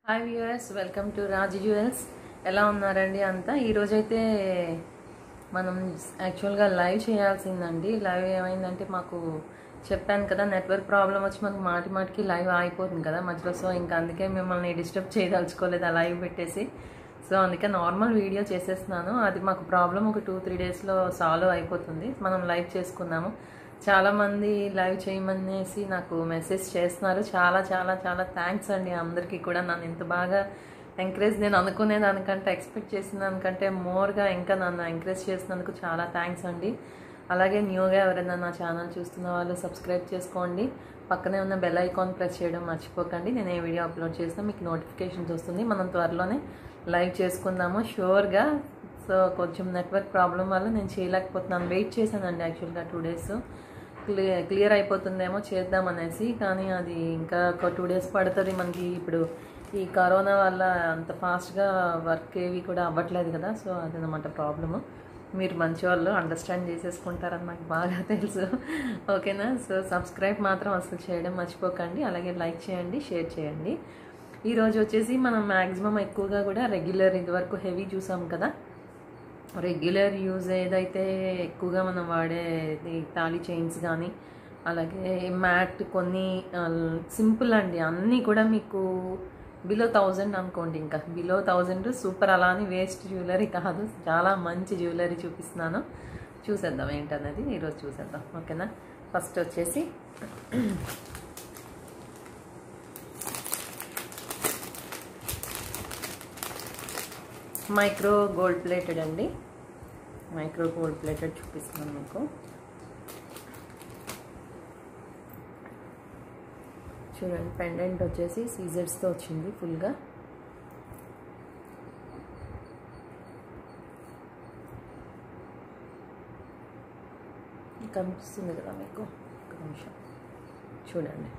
Hi viewers, welcome to Raji jewels. ఎలా ఉన్నారండి అంతా? ఈరోజైతే మనం యాక్చువల్గా లైవ్ చేయాల్సిందండి. లైవ్ ఏమైందంటే మాకు చెప్పాను కదా, నెట్వర్క్ ప్రాబ్లం వచ్చి మనకు మాటికి లైవ్ ఆగిపోతుంది కదా మధ్యలో. సో ఇంకా అందుకే మిమ్మల్ని డిస్టర్బ్ చేయదలుచుకోలేదు ఆ లైవ్ పెట్టేసి. సో అందుకే నార్మల్ వీడియో చేసేస్తున్నాను. అది మాకు ప్రాబ్లం ఒక 2-3 డేస్లో సాల్వ్ అయిపోతుంది. మనం లైవ్ చేసుకుందాము. చాలామంది లైవ్ చేయమనేసి నాకు మెసేజ్ చేస్తున్నారు. చాలా చాలా చాలా థ్యాంక్స్ అండి అందరికీ కూడా. నన్ను ఇంత బాగా ఎంకరేజ్, నేను అనుకునే దానికంటే ఎక్స్పెక్ట్ చేసిన దానికంటే మోర్గా ఇంకా నన్ను ఎంకరేజ్ చేసినందుకు చాలా థ్యాంక్స్ అండి. అలాగే న్యూగా ఎవరైనా నా ఛానల్ చూస్తున్న వాళ్ళు సబ్స్క్రైబ్ చేసుకోండి. పక్కనే ఉన్న బెల్ ఐకాన్ ప్రెస్ చేయడం మర్చిపోకండి. నేను ఏ వీడియో అప్లోడ్ చేసినా మీకు నోటిఫికేషన్స్ వస్తుంది. మనం త్వరలోనే లైవ్ చేసుకుందాము షూర్గా. సో కొంచెం నెట్వర్క్ ప్రాబ్లం వల్ల నేను చేయలేకపోతున్నాను. వెయిట్ చేశానండి యాక్చువల్గా 2 డేస్. క్లియర్ అయిపోతుందేమో చేద్దామనేసి, కానీ అది ఇంకా ఒక 2 డేస్ పడుతుంది. మనకి ఇప్పుడు ఈ కరోనా వల్ల అంత ఫాస్ట్గా వర్క్ ఏవి కూడా అవ్వట్లేదు కదా. సో అదనమాట ప్రాబ్లము. మీరు మంచి వాళ్ళు అండర్స్టాండ్ చేసేసుకుంటారని నాకు బాగా తెలుసు. ఓకేనా? సో సబ్స్క్రైబ్ మాత్రం అసలు చేయడం మర్చిపోకండి. అలాగే లైక్ చేయండి, షేర్ చేయండి. ఈరోజు వచ్చేసి మనం మ్యాక్సిమం ఎక్కువగా కూడా రెగ్యులర్, ఇదివరకు హెవీ చూసాం కదా, రెగ్యులర్ యూజ్ ఏదైతే ఎక్కువగా మనం వాడేది తాళి చైన్స్ కానీ, అలాగే మ్యాట్ కొన్ని సింపుల్ అండి. అన్నీ కూడా మీకు బిలో 1000 అనుకోండి. ఇంకా బిలో 1000 సూపర్. అలా అని వేస్ట్ జ్యువెలరీ కాదు, చాలా మంచి జ్యువెలరీ చూపిస్తున్నాను. చూసేద్దాం ఏంటన్నది ఈరోజు చూసేద్దాం. ఓకేనా? ఫస్ట్ వచ్చేసి మైక్రో గోల్డ్ ప్లేటెడ్ అండి. మైక్రో గోల్డ్ ప్లేటెడ్ చూపిస్తున్నాను మీకు. చూడండి, పెండెంట్ వచ్చేసి సీజర్స్తో వచ్చింది ఫుల్గా. కనిపిస్తుంది కదా మీకు? ఒక నిమిషం చూడండి.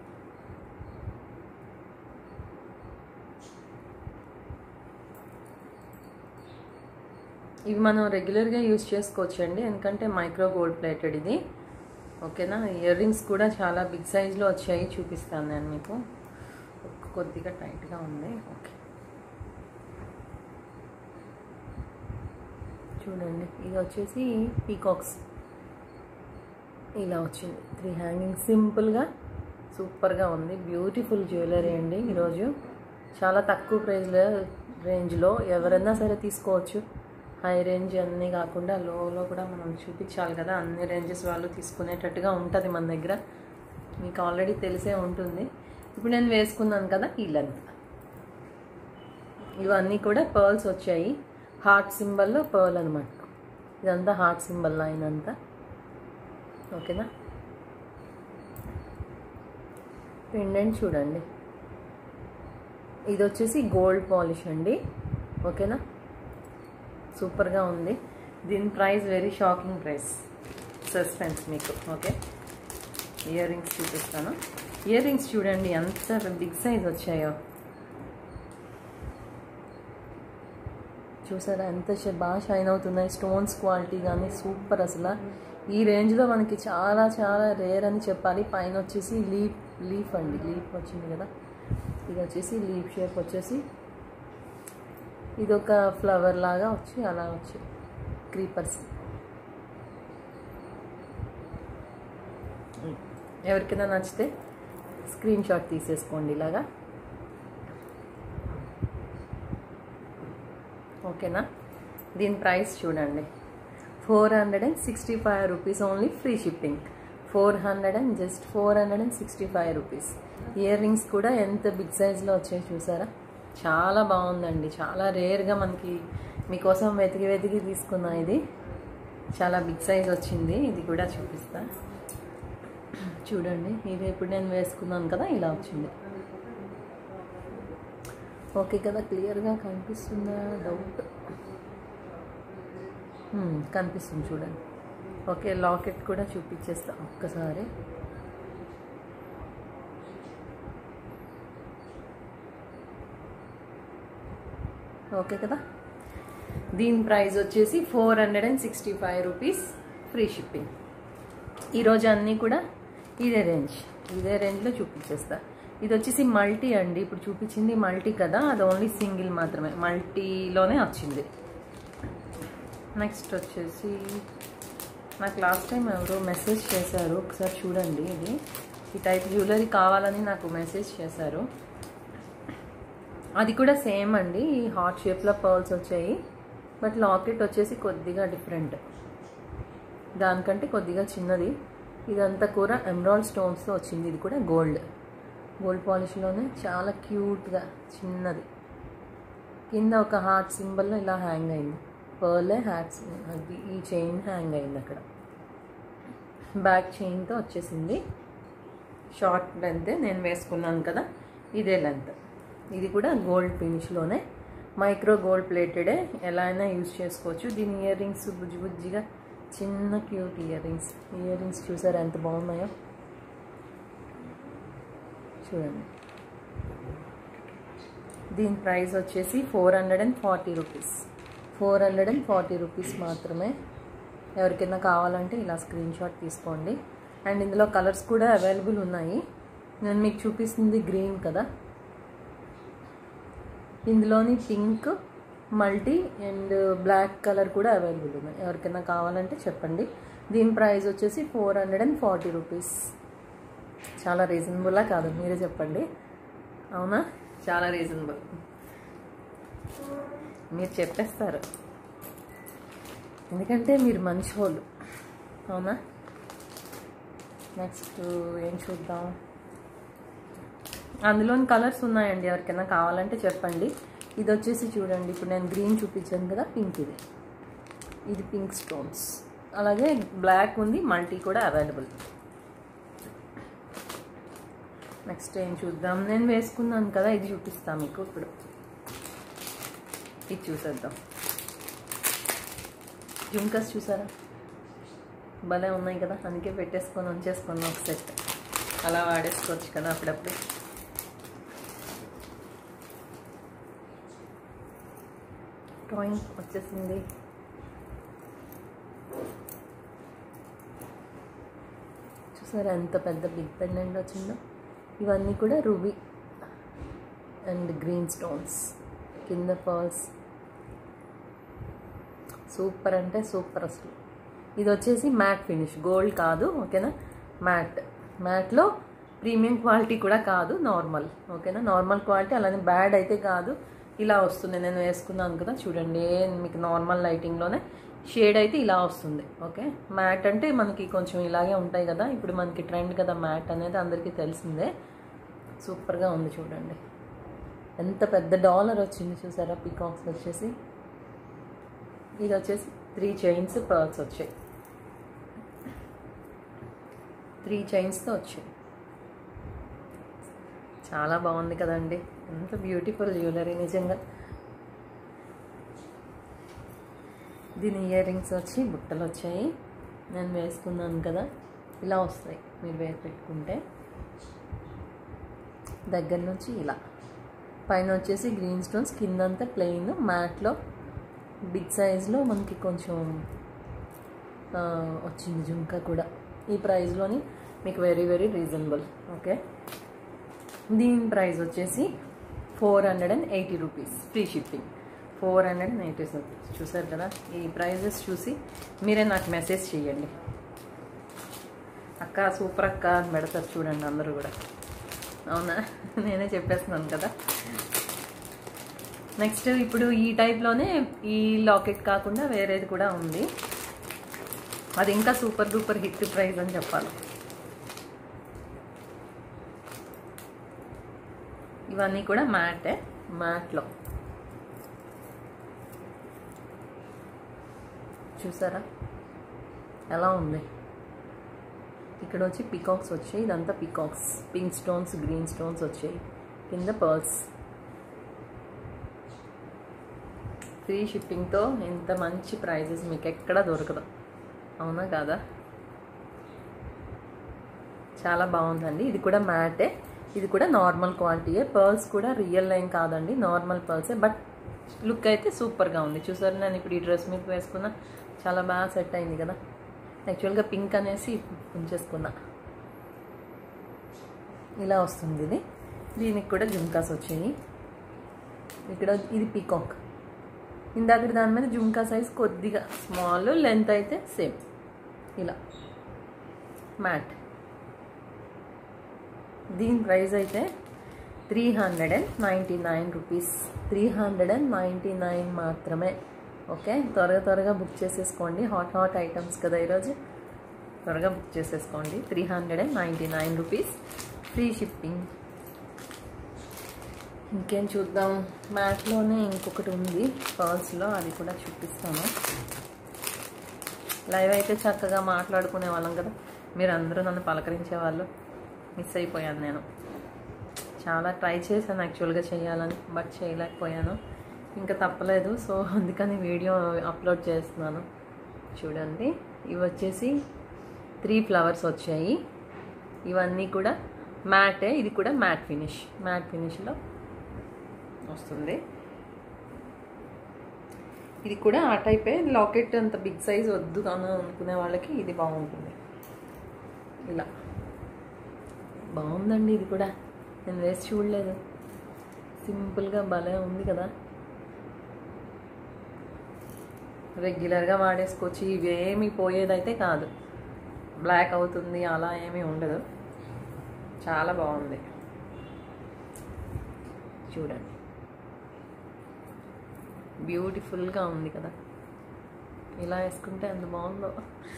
ఇవి మనం రెగ్యులర్గా యూజ్ చేసుకోవచ్చు అండి, ఎందుకంటే మైక్రో గోల్డ్ ప్లేటెడ్ ఇది. ఓకేనా? ఇయర్ రింగ్స్ కూడా చాలా బిగ్ సైజ్లో వచ్చాయి, చూపిస్తాను నేను మీకు. కొద్దిగా టైట్గా ఉంది. ఓకే చూడండి, ఇది వచ్చేసి పీకాక్స్ ఇలా వచ్చింది. 3 హ్యాంగింగ్ సింపుల్గా సూపర్గా ఉంది. బ్యూటిఫుల్ జ్యువెలరీ అండి. ఈరోజు చాలా తక్కువ రేంజ్లో ఎవరైనా సరే తీసుకోవచ్చు. హై రేంజ్ అన్నీ కాకుండా లోలో కూడా మనం చూపించాలి కదా, అన్ని రేంజెస్ వాళ్ళు తీసుకునేటట్టుగా ఉంటుంది మన దగ్గర. మీకు ఆల్రెడీ తెలిసే ఉంటుంది. ఇప్పుడు నేను వేసుకున్నాను కదా ఈ లెంత్. ఇవన్నీ కూడా పర్ల్స్ వచ్చాయి. హార్ట్ సింబల్లో పర్ల్ అనమాట. ఇదంతా హార్ట్ సింబల్ లైన్ అంతా. ఓకేనా? పెండెంట్ చూడండి, ఇది వచ్చేసి గోల్డ్ పాలిష్ అండి. ఓకేనా? సూపర్గా ఉంది. దీని price very shocking price. Suspense మీకు. ఓకే, ఇయర్ రింగ్స్ చూపిస్తాను. ఇయర్ రింగ్స్ చూడండి ఎంత బిగ్ సైజ్ వచ్చాయో. చూసారా ఎంత బాగా షైన్ అవుతున్నాయి. స్టోన్స్ క్వాలిటీ కానీ సూపర్ అసలు. ఈ రేంజ్లో మనకి చాలా చాలా రేర్ అని చెప్పాలి. పైన వచ్చేసి లీఫ్ అండి, లీఫ్ వచ్చింది కదా. ఇది వచ్చేసి లీఫ్ షేప్ వచ్చేసి ఇదొక ఫ్లవర్ లాగా వచ్చి అలా వచ్చి క్రీపర్స్. ఎవరికైనా నచ్చితే స్క్రీన్ షాట్ తీసేసుకోండి ఇలాగా. ఓకేనా? దీని ప్రైస్ చూడండి, 465 rupees only, free shipping. 465 rupees. Ear rings కూడా ఎంత బిగ్ సైజ్లో వచ్చాయి చూసారా? చాలా బాగుందండి. చాలా రేర్గా మనకి మీకోసం వెతికి తీసుకున్నా. ఇది చాలా బిగ్ సైజ్ వచ్చింది. ఇది కూడా చూపిస్తా చూడండి. ఇది ఇప్పుడు నేను వేసుకున్నాను కదా, ఇలా వచ్చింది. ఓకే కదా? క్లియర్గా కనిపిస్తుందా? డౌట్ కనిపిస్తుంది చూడండి. ఓకే, లాకెట్ కూడా చూపించేస్తా ఒక్కసారి. ఓకే కదా? దీని ప్రైస్ వచ్చేసి 465 రూపీస్, ఫ్రీ షిప్పింగ్. ఈరోజు అన్నీ కూడా ఇదే రేంజ్లో చూపించేస్తా. ఇది వచ్చేసి మల్టీ అండి. ఇప్పుడు చూపించింది మల్టీ కదా, అది ఓన్లీ సింగిల్ మాత్రమే, మల్టీలోనే వచ్చింది. నెక్స్ట్ వచ్చేసి నాకు లాస్ట్ టైం ఎవరో మెసేజ్ చేశారు, ఒకసారి చూడండి. ఇది ఈ టైప్ జ్యువెలరీ కావాలని నాకు మెసేజ్ చేశారు. అది కూడా సేమ్ అండి, ఈ హార్ట్ షేప్లో పర్ల్స్ వచ్చాయి. బట్ లాకెట్ వచ్చేసి కొద్దిగా డిఫరెంట్, దానికంటే కొద్దిగా చిన్నది. ఇదంతా కూడా ఎమరాల్డ్ స్టోన్స్తో వచ్చింది. ఇది కూడా గోల్డ్ పాలిష్లోనే చాలా క్యూట్గా చిన్నది. కింద ఒక హార్ట్ సింబల్లో ఇలా హ్యాంగ్ అయింది, పర్లే హ్యాట్స్. అది ఈ చైన్ హ్యాంగ్ అయింది అక్కడ. బ్యాక్ చైన్తో వచ్చేసింది. షార్ట్ లెంత్ నేను వేసుకున్నాను కదా, ఇదే లెంత్. ఇది కూడా గోల్డ్ ఫినిష్లోనే, మైక్రో గోల్డ్ ప్లేటెడే, ఎలా అయినా యూజ్ చేసుకోవచ్చు. దీని ఇయర్ రింగ్స్ బుజ్జి బుజ్జిగా చిన్న క్యూట్ ఇయర్ రింగ్స్ చూసారా ఎంత బాగున్నాయో, చూడండి. దీని ప్రైస్ వచ్చేసి 440 రూపీస్. 440 రూపీస్ మాత్రమే. ఎవరికైనా కావాలంటే ఇలా స్క్రీన్ షాట్ తీసుకోండి. అండ్ ఇందులో కలర్స్ కూడా అవైలబుల్ ఉన్నాయి. నేను మీకు చూపిస్తుంది గ్రీన్ కదా, ఇందులోని pink, multi and black colour కూడా అవైలబుల్ ఉన్నాయి. ఎవరికైనా కావాలంటే చెప్పండి. దీని ప్రైస్ వచ్చేసి 440 రూపీస్. చాలా రీజనబుల్లా కాదు, మీరే చెప్పండి. అవునా, చాలా రీజనబుల్. మీరు చెప్పేస్తారు, ఎందుకంటే మీరు మంచి వాళ్ళు. అవునా. నెక్స్ట్ ఏం చూద్దాం. అందులోని కలర్స్ ఉన్నాయండి, ఎవరికైనా కావాలంటే చెప్పండి. ఇది వచ్చేసి చూడండి, ఇప్పుడు నేను గ్రీన్ చూపించాను కదా, పింక్. ఇది పింక్ స్టోన్స్. అలాగే బ్లాక్ ఉంది, మల్టీ కూడా అవైలబుల్. నెక్స్ట్ ఏం చూద్దాం. నేను వేసుకున్నాను కదా, ఇది చూపిస్తాను మీకు ఇప్పుడు. ఇది చూసేద్దాం. జుంకస్ చూసారా, భలే ఉన్నాయి కదా, అందుకే పెట్టేసుకొని ఉంచేసుకున్నాం ఒక సెట్. అలా వాడేసుకోవచ్చు కదా అప్పుడప్పుడు. డ్రాయింగ్ వచ్చేసింది. చూసారా ఎంత పెద్ద బిగ్ పెండెంట్ వచ్చిందో. ఇవన్నీ కూడా రూబీ అండ్ గ్రీన్ స్టోన్స్, కింద పర్ల్స్. సూపర్ అంటే సూపర్ అసలు. ఇది వచ్చేసి మ్యాట్ ఫినిష్, గోల్డ్ కాదు, ఓకేనా. మ్యాట్లో ప్రీమియం క్వాలిటీ కూడా కాదు, నార్మల్, ఓకేనా. నార్మల్ క్వాలిటీ, అలానే బ్యాడ్ అయితే కాదు. ఇలా వస్తుంది, నేను వేసుకున్నాను కదా చూడండి. మీకు నార్మల్ లైటింగ్లోనే షేడ్ అయితే ఇలా వస్తుంది, ఓకే. మ్యాట్ అంటే మనకి కొంచెం ఇలాగే ఉంటాయి కదా, ఇప్పుడు మనకి ట్రెండ్ కదా మ్యాట్ అనేది, అందరికీ తెలిసిందే. సూపర్గా ఉంది చూడండి. ఎంత పెద్ద డాలర్ వచ్చింది చూసారా, పీకాక్స్ వచ్చేసి. ఇది వచ్చేసి 3 చైన్స్ పర్ల్స్ వచ్చాయి, 3 చైన్స్తో వచ్చాయి. చాలా బాగుంది కదండి, ఎంత బ్యూటిఫుల్ జ్యువెలరీ నిజంగా. దీని ఇయర్ రింగ్స్ వచ్చి బుట్టలు వచ్చాయి. నేను వేసుకున్నాను కదా, ఇలా వస్తాయి మీరు వేసి పెట్టుకుంటే. దగ్గర నుంచి ఇలా, పైన వచ్చేసి గ్రీన్ స్టోన్స్, కిందంతా ప్లెయిన్ మ్యాట్లో బిగ్ సైజ్లో మనకి కొంచెం వచ్చింది జుంకా కూడా. ఈ ప్రైస్లోని మీకు వెరీ వెరీ రీజనబుల్, ఓకే. దీని ప్రైస్ వచ్చేసి 480 రూపీస్, ఫ్రీ షిప్పింగ్. 480 రూపీస్. చూసారు కదా, ఈ ప్రైజెస్ చూసి మీరే నాకు మెసేజ్ చేయండి. అక్క సూపర్ అక్క అని పెడతారు చూడండి అందరూ కూడా. అవునా, నేనే చెప్పేస్తున్నాను కదా. నెక్స్ట్ ఇప్పుడు ఈ టైప్లోనే ఈ లాకెట్ కాకుండా వేరేది కూడా ఉంది. అది ఇంకా సూపర్ డూపర్ హిట్ ప్రైస్ అని చెప్పాలి. ఇవన్నీ కూడా మ్యాట్లో చూసారా ఎలా ఉంది. ఇక్కడ వచ్చి పీకాక్స్ వచ్చాయి, ఇదంతా peacocks, pink stones, green stones వచ్చాయి, కింద పర్ల్స్. ఫ్రీ షిప్పింగ్తో ఇంత మంచి ప్రైజెస్ మీకు ఎక్కడ దొరకదు, అవునా కాదా. చాలా బాగుందండి. ఇది కూడా మ్యాటే, ఇది కూడా నార్మల్ క్వాలిటీయే. పర్ల్స్ కూడా రియల్ లైన్ కాదండి, నార్మల్ పర్ల్సే. బట్ లుక్ అయితే సూపర్గా ఉంది. చూసారు, నేను ఇప్పుడు ఈ డ్రెస్ మీద వేసుకున్నా, చాలా బాగా సెట్ అయింది కదా. యాక్చువల్గా పింక్ అనేసి ఉంచేసుకున్నా. ఇలా వస్తుంది ఇది. దీనికి కూడా జుమ్కాస్ వచ్చాయి. ఇక్కడ ఇది పీకాక్. ఇందాక దాని మీద జుమ్కా సైజ్ కొద్దిగా స్మాల్, లెంత్ అయితే సేమ్. ఇలా మ్యాట్. దీని ప్రైస్ అయితే 399 రూపీస్. 399 మాత్రమే. ఓకే, త్వరగా బుక్ చేసేసుకోండి. హాట్ ఐటమ్స్ కదా ఈరోజు, త్వరగా బుక్ చేసేసుకోండి. 399 రూపీస్, ఫ్రీ షిప్పింగ్. ఇంకేం చూద్దాం. మ్యాట్లోనే ఇంకొకటి ఉంది పర్ల్స్లో, అది కూడా చూపిస్తాను. లైవ్ అయితే చక్కగా మాట్లాడుకునే వాళ్ళం కదా, మీరు అందరూ నన్ను పలకరించే వాళ్ళు. మిస్ అయిపోయాను నేను. చాలా ట్రై చేశాను యాక్చువల్గా చేయాలని, బట్ చేయలేకపోయాను. ఇంకా తప్పలేదు, సో అందుకని వీడియో అప్లోడ్ చేస్తున్నాను. చూడండి, ఇవి వచ్చేసి 3 ఫ్లవర్స్ వచ్చాయి. ఇవన్నీ కూడా మ్యాటే. ఇది కూడా మ్యాట్ ఫినిష్లో వస్తుంది. ఇది కూడా ఆ టైపే. లాకెట్ అంత బిగ్ సైజ్ వద్దు అని అనుకునే వాళ్ళకి ఇది బాగుంటుంది. ఇలా బాగుందండి. ఇది కూడా నేను వేసి చూడలేదు. సింపుల్గా భలే ఉంది కదా. రెగ్యులర్గా వాడేసుకోవచ్చు. ఇవేమీ పోయేదైతే కాదు, బ్లాక్ అవుతుంది అలా ఏమీ ఉండదు. చాలా బాగుంది. చూడండి, బ్యూటిఫుల్గా ఉంది కదా. ఇలా వేసుకుంటే ఎంత బాగుందో.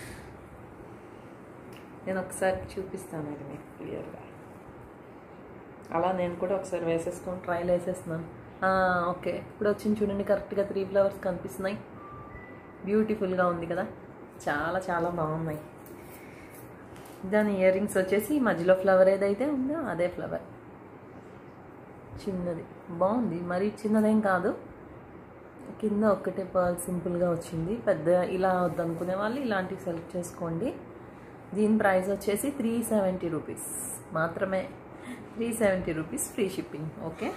నేను ఒకసారి చూపిస్తాను ఇది మీకు క్లియర్గా. అలా నేను కూడా ఒకసారి వేసేసుకొని ట్రైల్ వేసేస్తున్నాను. ఓకే, ఇప్పుడు వచ్చింది చూడండి. కరెక్ట్గా 3 ఫ్లవర్స్ కనిపిస్తున్నాయి. బ్యూటిఫుల్గా ఉంది కదా, చాలా బాగున్నాయి. దాని ఇయర్ రింగ్స్ వచ్చేసి మధ్యలో ఫ్లవర్ ఏదైతే ఉందో అదే ఫ్లవర్. చిన్నది బాగుంది, మరీ చిన్నదేం కాదు. కింద ఒక్కటే పర్ల్ సింపుల్గా వచ్చింది. పెద్ద ఇలా వద్దనుకునే వాళ్ళు ఇలాంటివి సెలెక్ట్ చేసుకోండి. దీని ప్రైస్ వచ్చేసి 370 రూపీస్ మాత్రమే. 370 రూపీస్, ఫ్రీ షిప్పింగ్. ఓకే,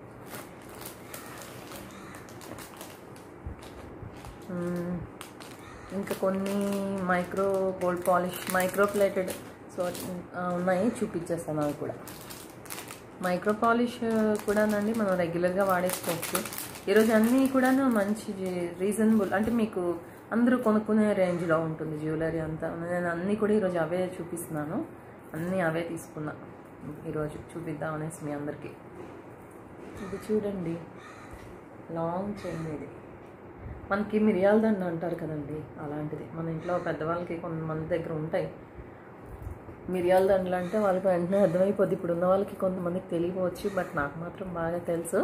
ఇంకా కొన్ని micro gold polish, micro plated ఉన్నాయి, చూపించేస్తాను. అవి కూడా మైక్రో పాలిష్ కూడానండి మనం రెగ్యులర్గా వాడేసుకోవచ్చు. ఈరోజు అన్నీ కూడా మంచి రీజనబుల్, అంటే మీకు అందరూ కొనుక్కునే రేంజ్లో ఉంటుంది జ్యువెలరీ అంతా. నేను అన్నీ కూడా ఈరోజు అవే చూపిస్తున్నాను. అన్నీ అవే తీసుకున్నా ఈరోజు చూపిద్దాం అనేసి మీ అందరికీ. ఇది చూడండి, లాంగ్ చైన్. ఇది మనకి మిరియాల దండ అంటారు కదండి, అలాంటిది. మన ఇంట్లో పెద్దవాళ్ళకి కొంతమంది దగ్గర ఉంటాయి మిరియాల దండలు. అంటే వాళ్ళకి వెంటనే అర్థమైపోద్ది. ఇప్పుడు ఉన్న వాళ్ళకి కొంతమందికి తెలియవచ్చు, బట్ నాకు మాత్రం బాగా తెలుసు.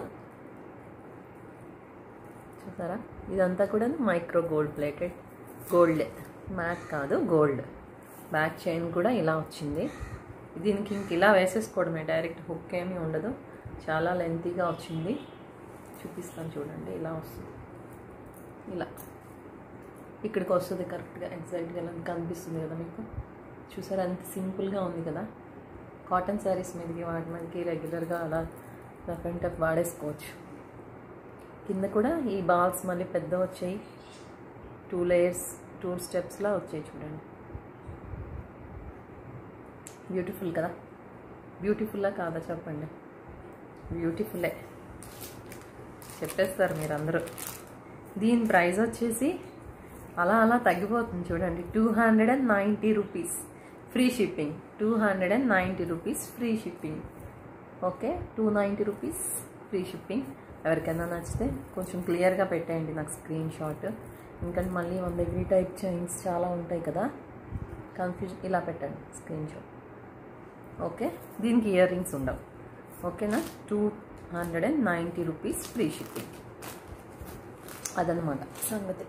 చూసారా, ఇదంతా కూడా మైక్రో గోల్డ్ ప్లేటెడ్. గోల్డే, మ్యాట్ కాదు, గోల్డ్. బ్యాక్ చైన్ కూడా ఇలా వచ్చింది. దీనికి ఇంక ఇలా వేసేసుకోవడమే, డైరెక్ట్ హుక్ ఏమీ ఉండదు. చాలా లెంతీగా వచ్చింది. చూపిస్తాను చూడండి. ఇలా వస్తుంది, ఇలా ఇక్కడికి వస్తుంది కరెక్ట్గా, ఎగ్జాక్ట్గా ఇలా కనిపిస్తుంది కదా మీకు. చూసారా ఎంత సింపుల్గా ఉంది కదా. కాటన్ శారీస్ మీదకి వాటి మనకి రెగ్యులర్గా అలా రఫ్ అండ్ టఫ్ వాడేసుకోవచ్చు. కింద కూడా ఈ బాల్స్ మళ్ళీ పెద్ద వచ్చాయి. 2 లేయర్స్, 2 స్టెప్స్లా వచ్చాయి చూడండి. బ్యూటిఫుల్ కదా. బ్యూటిఫుల్లా కాదా చెప్పండి? బ్యూటిఫుల్లే చెప్పేస్తారు మీరందరూ. దీని ప్రైస్ వచ్చేసి అలా తగ్గిపోతుంది చూడండి. 290 rupees, free shipping. 290 rupees, free shipping. Okay, 290 rupees, free shipping. ఎవరికైనా నచ్చితే కొంచెం క్లియర్గా పెట్టేయండి నాకు స్క్రీన్ షాట్. ఎందుకంటే మళ్ళీ మన దగ్గర ఈ టైప్ చైన్స్ చాలా ఉంటాయి కదా, కన్ఫ్యూజన్. ఇలా పెట్టండి స్క్రీన్ షాట్. ఓకే, దీనికి ఇయర్ రింగ్స్ ఉండవు. ఓకేనా, 290 రూపీస్, ఫ్రీ షిప్పింగ్. అదనమాట సంగతి.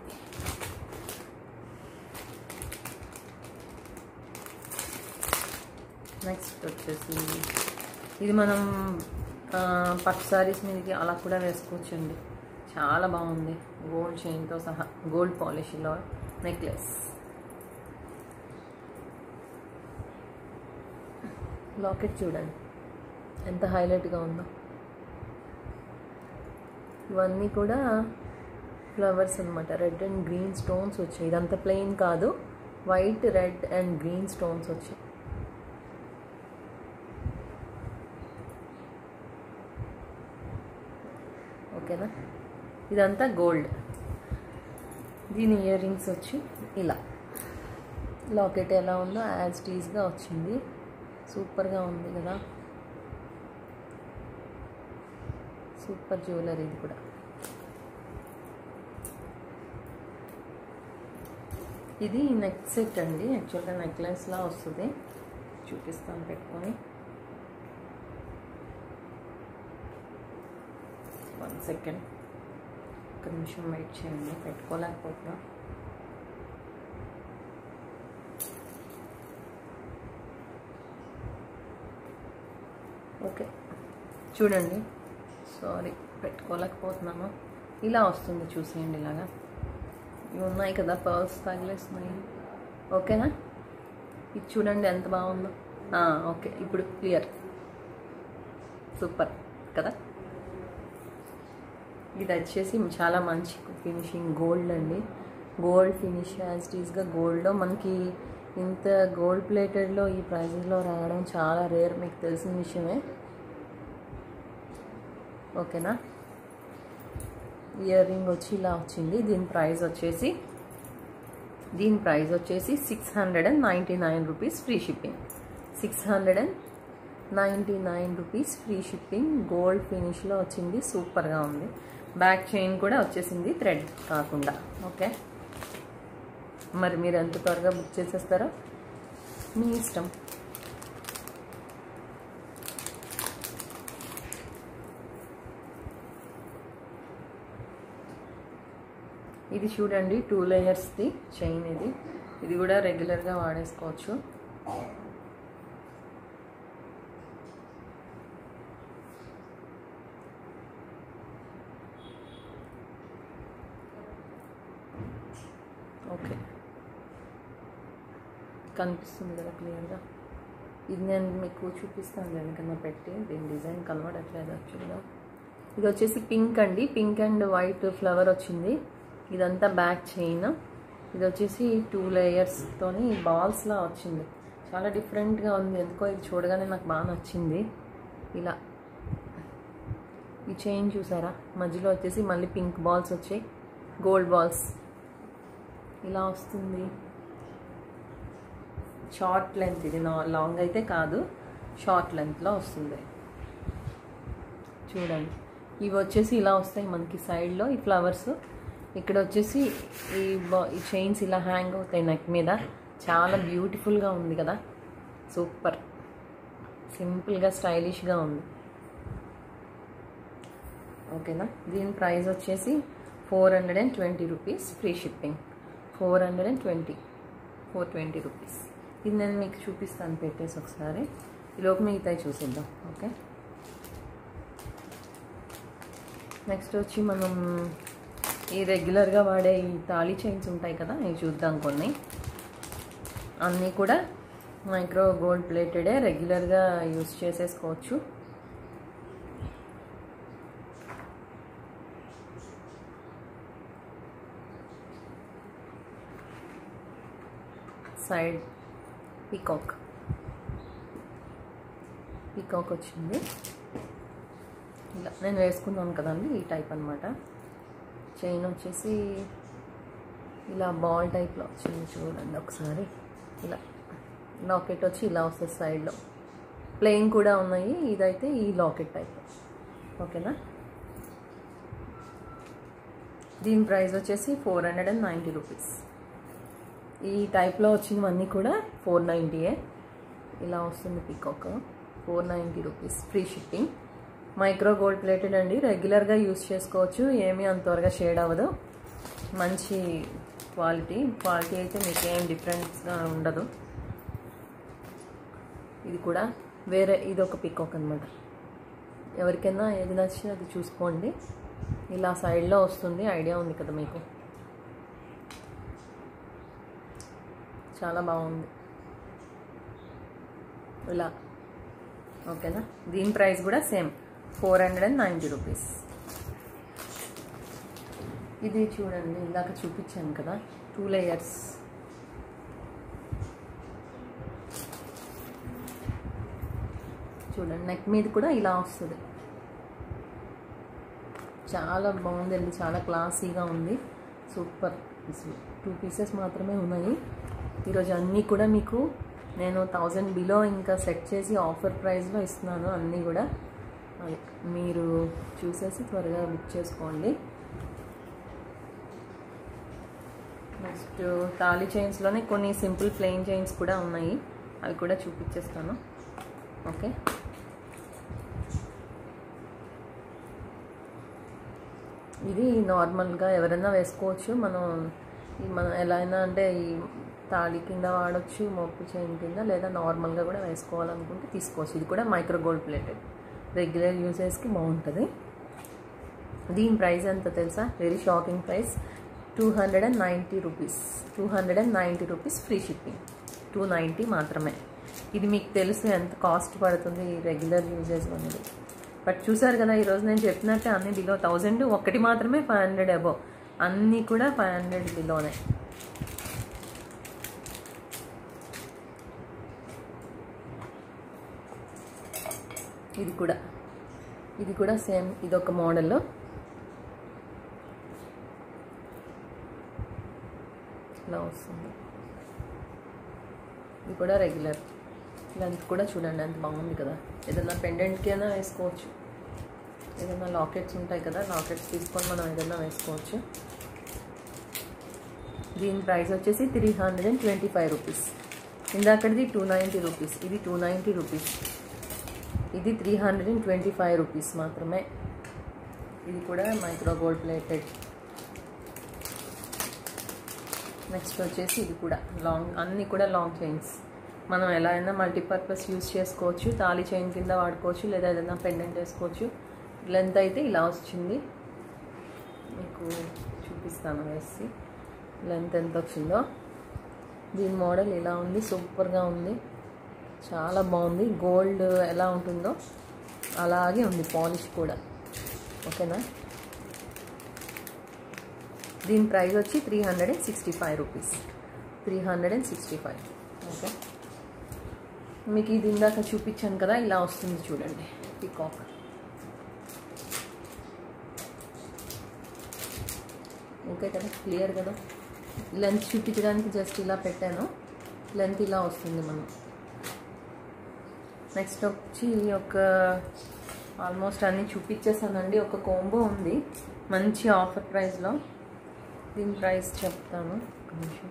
నెక్స్ట్ వచ్చేసి ఇది మనం పట్టు సారీస్ మీదకి అలా కూడా వేసుకోవచ్చండి. చాలా బాగుంది. గోల్డ్ చైన్తో సహా, గోల్డ్ పాలిష్లో నెక్లెస్. లాకెట్ చూడండి ఎంత హైలైట్గా ఉందో. ఇవన్నీ కూడా ఫ్లవర్స్ అనమాట. రెడ్ అండ్ గ్రీన్ స్టోన్స్ వచ్చాయి. ఇదంతా ప్లెయిన్ కాదు, white, red and green stones వచ్చాయి. ఓకేనా. ఇదంతా గోల్డ్. దీని ఇయర్ రింగ్స్ వచ్చి ఇలా, లాకెట్ ఎలా ఉందో యాజ్ టీజ్గా వచ్చింది. సూపర్గా ఉంది కదా, సూపర్ జ్యువెలరీ. ఇది కూడా ఇది నెక్ సెట్ అండి. యాక్చువల్గా నెక్లెస్లా వస్తుంది. చూపిస్తాను పెట్టుకొని. 1 సెకండ్, ఒక నిమిషం వెయిట్ చేయండి, పెట్టుకోలేకపోతున్నా. ఓకే చూడండి, సారీ పెట్టుకోలేకపోతున్నాను. ఇలా వస్తుంది చూసేయండి. ఇలాగా ఇవి ఉన్నాయి కదా, పర్ల్స్ తగిలేస్తున్నాయి. ఓకేనా. ఇది చూడండి ఎంత బాగుందో. ఓకే, ఇప్పుడు క్లియర్, సూపర్ కదా. ఇది వచ్చేసి చాలా మంచి ఫినిషింగ్ గోల్డ్ అండి. గోల్డ్ ఫినిష్ యాజ్ టీజ్గా గోల్డ్లో మనకి ఇంత గోల్డ్ ప్లేటెడ్లో ఈ ప్రైజెస్లో రావడం చాలా రేర్, మీకు తెలిసిన విషయమే. ఓకేనా. ఇయర్ రింగ్ వచ్చి ఇలా వచ్చింది. దీని ప్రైస్ వచ్చేసి 699 rupees free shipping. 699 rupees free shipping. Gold ఫినిష్లో వచ్చింది, సూపర్గా ఉంది. బ్యాక్ చైన్ కూడా వచ్చేసింది థ్రెడ్ కాకుండా. ఓకే, మరి మీరు ఎంత త్వరగా బుక్ చేసేస్తారో మీ ఇష్టం. ఇది చూడండి 2 లేయర్స్ది చైన్. ఇది కూడా రెగ్యులర్గా వాడేసుకోవచ్చు. ఓకే, కనిపిస్తుంది కదా క్లియర్గా. ఇది నేను మీకు చూపిస్తాను వెనకన్నా పెట్టి. దీని డిజైన్ కలవడట్లేదు యాక్చువల్గా. ఇది వచ్చేసి పింక్ అండి, పింక్ అండ్ వైట్ ఫ్లవర్ వచ్చింది. ఇదంతా బ్యాక్ చైన్. ఇది వచ్చేసి 2 లేయర్స్తోని బాల్స్లా వచ్చింది. చాలా డిఫరెంట్గా ఉంది, ఎందుకో ఇది చూడగానే నాకు బాగా నచ్చింది. ఇలా ఈ చైన్ చూసారా, మధ్యలో వచ్చేసి మళ్ళీ పింక్ బాల్స్ వచ్చాయి, గోల్డ్ బాల్స్ ఇలా వస్తుంది. షార్ట్ లెంత్, ఇది లాంగ్ అయితే కాదు, షార్ట్ లెంత్లో వస్తుంది. చూడండి, ఇవి వచ్చేసి ఇలా వస్తాయి మనకి సైడ్లో ఈ ఫ్లవర్స్. ఇక్కడ వచ్చేసి ఈ చైన్స్ ఇలా హ్యాంగ్ అవుతాయి నెక్ మీద. చాలా బ్యూటిఫుల్గా ఉంది కదా, సూపర్ సింపుల్గా స్టైలిష్గా ఉంది. ఓకేనా. దీని ప్రైస్ వచ్చేసి 420 రూపీస్ ఫ్రీ షిప్పింగ్. 420 రూపీస్. ఇది నేను మీకు చూపిస్తాను పెట్టేసి ఒకసారి. ఈలోపు మిగతాయి చూసిద్దాం. ఓకే, నెక్స్ట్ వచ్చి మనం ఈ రెగ్యులర్గా వాడే ఈ తాళీ చైన్స్ ఉంటాయి కదా, ఇవి చూద్దాం. కొన్ని అన్నీ కూడా మైక్రో గోల్డ్ ప్లేటెడే, రెగ్యులర్గా యూస్ చేసేసుకోవచ్చు. సైడ్ పీకాక్ వచ్చింది. ఇలా నేను వేసుకున్నాను కదండి, ఈ టైప్ అనమాట. చైన్ వచ్చేసి ఇలా బాల్ టైప్లో వచ్చింది, చూడండి ఒకసారి. ఇలా లాకెట్ వచ్చి ఇలా వస్తుంది సైడ్లో. ప్లెయిన్ కూడా ఉన్నాయి, ఇదైతే ఈ లాకెట్ టైప్. ఓకేనా. దీని ప్రైస్ వచ్చేసి 490 రూపీస్. ఈ టైప్లో వచ్చినవన్నీ కూడా 490. ఇలా వస్తుంది peacock. 490 rupees free shipping. Micro gold plated అండి, రెగ్యులర్గా యూస్ చేసుకోవచ్చు. ఏమీ అంత త్వరగా షేడ్ అవ్వదు. మంచి క్వాలిటీ అయితే మీకు ఏం డిఫరెన్స్గా ఉండదు. ఇది కూడా వేరే, ఇది ఒక పీకాక్ అనమాట. ఎవరికైనా ఏది నచ్చినా అది చూసుకోండి. ఇలా సైడ్లో వస్తుంది, ఐడియా ఉంది కదా మీకు. చాలా బాగుంది ఇలా. ఓకేనా. దీని ప్రైస్ కూడా సేమ్ 490 రూపీస్. ఇది చూడండి, ఇందాక చూపించాను కదా 2 లేయర్స్. చూడండి నెక్ మీద కూడా ఇలా వస్తుంది. చాలా బాగుందండి, చాలా క్లాసీగా ఉంది, సూపర్. 2 పీసెస్ మాత్రమే ఉన్నాయి ఈరోజు. అన్నీ కూడా మీకు నేను 1000 బిలో ఇంకా సెట్ చేసి ఆఫర్ ప్రైస్లో ఇస్తున్నాను. అన్నీ కూడా మీరు చూసేసి త్వరగా బుక్ చేసుకోండి. నెక్స్ట్ తాళి చైన్స్లోనే కొన్ని సింపుల్ ప్లెయిన్ చైన్స్ కూడా ఉన్నాయి, అవి కూడా చూపించేస్తాను. ఓకే, ఇది నార్మల్గా ఎవరైనా వేసుకోవచ్చు. మనం ఎలా అయినా అంటే ఈ తాళి కింద వాడచ్చు, మోపు చైన్ కింద, లేదా నార్మల్గా కూడా వేసుకోవాలనుకుంటే తీసుకోవచ్చు. ఇది కూడా మైక్రో గోల్డ్ ప్లేటెడ్, రెగ్యులర్ యూజెస్కి బాగుంటుంది. దీని ప్రైస్ ఎంత తెలుసా? Very shocking price, 290 rupees. 290 rupees free shipping, 290 మాత్రమే. ఇది మీకు తెలుసు ఎంత కాస్ట్ పడుతుంది ఈ రెగ్యులర్ యూజెస్ అనేది. బట్ చూసారు కదా, ఈరోజు నేను చెప్పినట్టే అన్ని బిలో 1000, ఒకటి మాత్రమే 500 అబోవ్, అన్నీ కూడా 500 బిలోనే. ఇది కూడా సేమ్, ఇదొక మోడల్. ఇలా వస్తుంది. ఇది కూడా రెగ్యులర్. లెంత్ కూడా చూడండి ఎంత బాగుంది కదా. ఏదైనా పెండెంట్కి అయినా వేసుకోవచ్చు, ఏదైనా లాకెట్స్ ఉంటాయి కదా, లాకెట్స్ తీసుకొని మనం ఏదైనా వేసుకోవచ్చు. దీని ప్రైస్ వచ్చేసి 325 రూపీస్. ఇందాకటిది 290 రూపీస్, ఇది 290 రూపీస్, ఇది 325 రూపీస్ మాత్రమే. ఇది కూడా మైక్రో గోల్డ్ ప్లేటెడ్. నెక్స్ట్ వచ్చేసి ఇది కూడా లాంగ్, అన్నీ కూడా లాంగ్ చైన్స్. మనం ఎలా అయినా మల్టీపర్పస్ యూజ్ చేసుకోవచ్చు. తాళి చైన్ కింద వాడుకోవచ్చు, లేదా ఏదైనా పెండెంట్ వేసుకోవచ్చు. లెంత్ అయితే ఇలా వచ్చింది, మీకు చూపిస్తాను వేసి లెంత్ ఎంత వచ్చిందో. దీని మోడల్ ఇలా ఉంది, సూపర్గా ఉంది, చాలా బాగుంది. గోల్డ్ ఎలా ఉంటుందో అలాగే ఉంది, పాలిష్ కూడా. ఓకేనా, దీని ప్రైస్ వచ్చి 365 రూపీస్, 365. ఓకే, మీకు ఇది ఇందాక చూపించాను కదా, ఇలా వస్తుంది చూడండి, పీకాక్. ఓకే కదా, క్లియర్ కదా. లెంత్ చూపించడానికి జస్ట్ ఇలా పెట్టాను, లెంత్ ఇలా వస్తుంది మనం. నెక్స్ట్ వచ్చి ఒక ఆల్మోస్ట్ అన్నీ చూపించేసానండి. ఒక కోంబో ఉంది మంచి ఆఫర్ ప్రైస్లో. దీని ప్రైస్ చెప్తాను ఒక నిమిషం.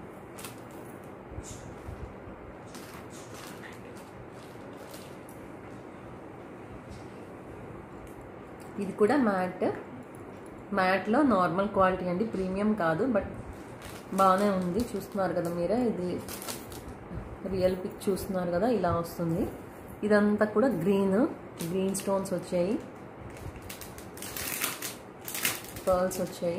ఇది కూడా మ్యాట్లో నార్మల్ క్వాలిటీ అండి, ప్రీమియం కాదు, బట్ బాగానే ఉంది. చూస్తున్నారు కదా మీరే, ఇది రియల్ పిక్ చూస్తున్నారు కదా, ఇలా వస్తుంది. ఇదంతా కూడా గ్రీన్ స్టోన్స్ వచ్చాయి, పర్ల్స్ వచ్చాయి,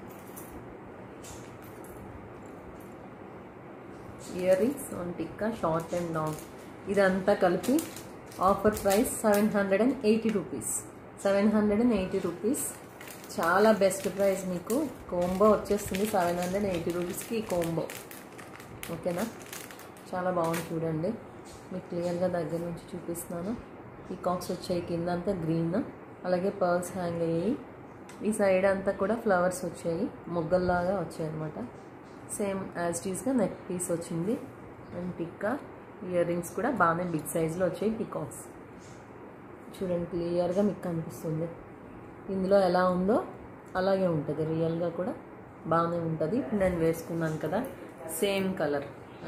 ear rings, tikka, short and long. ఇదంతా కలిపి ఆఫర్ ప్రైస్ 780 రూపీస్, 780 రూపీస్. చాలా బెస్ట్ ప్రైస్. మీకు కోంబో వచ్చేస్తుంది 780 రూపీస్కి ఈ కోంబో. ఓకేనా, చాలా బాగుంది చూడండి, మీకు క్లియర్గా దగ్గర నుంచి చూపిస్తున్నాను. ఈ కాక్స్ వచ్చాయి, కింద అంతా గ్రీన్, అలాగే పర్ల్స్ హ్యాంగ్ అయ్యాయి. ఈ సైడ్ అంతా కూడా ఫ్లవర్స్ వచ్చాయి, మొగ్గల్లాగా వచ్చాయి అనమాట. సేమ్ యాజ్ టీస్గా నెక్ పీస్ వచ్చింది అండ్ టిక్కా. ఇయర్ రింగ్స్ కూడా బాగానే బిగ్ సైజులో వచ్చాయి, పీకాక్స్. చూడండి క్లియర్గా మీకు కనిపిస్తుంది. ఇందులో ఎలా ఉందో అలాగే ఉంటుంది, రియల్గా కూడా బాగానే ఉంటుంది. ఇప్పుడు నేను వేసుకున్నాను కదా, same colour.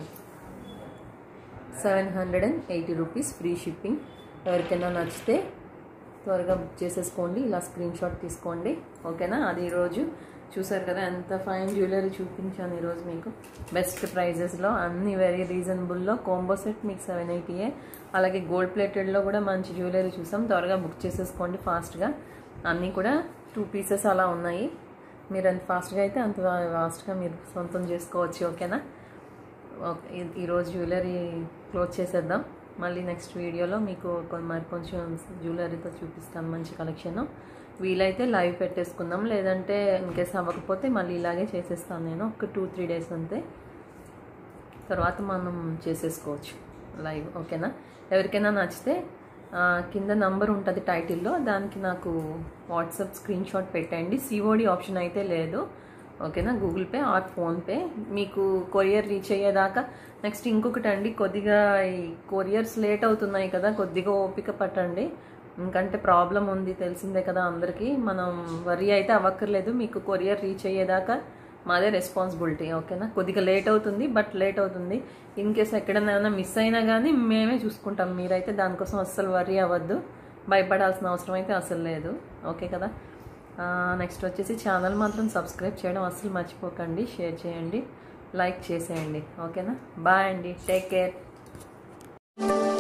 780 rupees free shipping. ఎవరికైనా నచ్చితే త్వరగా బుక్ చేసేసుకోండి, ఇలా స్క్రీన్ షాట్ తీసుకోండి. ఓకేనా, అది ఈరోజు చూసారు కదా ఎంత ఫైన్ జ్యువెలరీ చూపించాను ఈరోజు మీకు బెస్ట్ ప్రైజెస్లో, అన్ని వెరీ రీజనబుల్లో. కోంబో సెట్ మీకు 780. అలాగే గోల్డ్ ప్లేటెడ్లో కూడా మంచి జ్యువెలరీ చూసాం. త్వరగా బుక్ చేసేసుకోండి ఫాస్ట్గా. అన్నీ కూడా 2 పీసెస్ అలా ఉన్నాయి. మీరు ఎంత ఫాస్ట్గా అయితే అంత ఫాస్ట్గా మీరు సొంతం చేసుకోవచ్చు. ఓకేనా, ఈరోజు జ్యువెలరీ క్లోజ్ చేసేద్దాం. మళ్ళీ నెక్స్ట్ వీడియోలో మీకు మరి కొంచెం జ్యువెలరీతో చూపిస్తాను మంచి కలెక్షన్. వీలైతే లైవ్ పెట్టేసుకుందాం, లేదంటే ఇన్కేస్ అవ్వకపోతే మళ్ళీ ఇలాగే చేసేస్తాను నేను. ఒక 2-3 డేస్ అంతే, తర్వాత మనం చేసేసుకోవచ్చు లైవ్. ఓకేనా, ఎవరికైనా నచ్చితే కింద నంబర్ ఉంటుంది టైటిల్లో, దానికి నాకు వాట్సాప్ స్క్రీన్ షాట్ పెట్టండి. సిఓడి ఆప్షన్ అయితే లేదు, ఓకేనా. Google Pay or PhonePe. మీకు కొరియర్ రీచ్ అయ్యేదాకా. నెక్స్ట్ ఇంకొకటి అండి, కొద్దిగా ఈ కొరియర్స్ లేట్ అవుతున్నాయి కదా, కొద్దిగా ఓపిక పట్టండి. ఇంకంటే ప్రాబ్లం ఉంది తెలిసిందే కదా అందరికీ. మనం వరీ అయితే అవ్వక్కర్లేదు, మీకు కొరియర్ రీచ్ అయ్యేదాకా మాదే రెస్పాన్సిబిలిటీ, ఓకేనా. కొద్దిగా లేట్ అవుతుంది, బట్ లేట్ అవుతుంది. ఇన్ కేస్ ఎక్కడైనా ఏమైనా మిస్ అయినా కానీ మేమే చూసుకుంటాం. మీరైతే దానికోసం అస్సలు వరీ అవ్వద్దు, భయపడాల్సిన అవసరం అయితే అసలు లేదు, ఓకే కదా. నెక్స్ట్ వచ్చేసి ఛానల్ మాత్రం సబ్స్క్రైబ్ చేయడం అస్సలు మర్చిపోకండి, షేర్ చేయండి, లైక్ చేసేయండి, ఓకేనా. బాయ్ అండి, టేక్ కేర్.